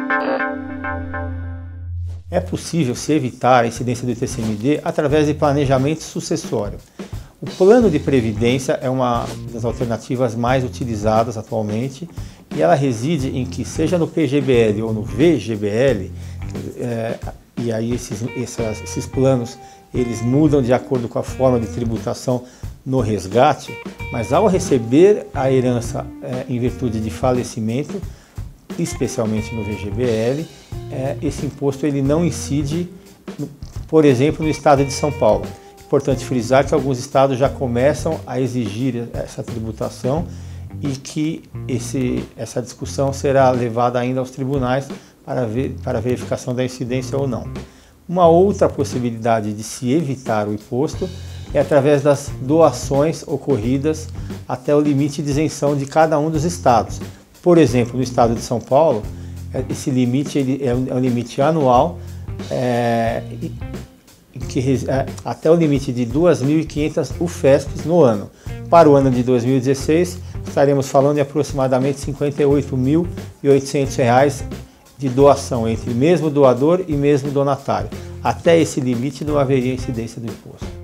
É possível se evitar a incidência do ITCMD através de planejamento sucessório. O plano de previdência é uma das alternativas mais utilizadas atualmente e ela reside em que, seja no PGBL ou no VGBL, e aí esses planos eles mudam de acordo com a forma de tributação no resgate, mas ao receber a herança em virtude de falecimento, especialmente no VGBL, esse imposto ele não incide, por exemplo, no estado de São Paulo. Importante frisar que alguns estados já começam a exigir essa tributação e que essa discussão será levada ainda aos tribunais para verificação da incidência ou não. Uma outra possibilidade de se evitar o imposto é através das doações ocorridas até o limite de isenção de cada um dos estados. Por exemplo, no estado de São Paulo, esse limite é um limite anual, até o limite de 2.500 UFESPs no ano. Para o ano de 2016, estaremos falando de aproximadamente R$ 58.800 de doação entre mesmo doador e mesmo donatário. Até esse limite não haveria incidência do imposto.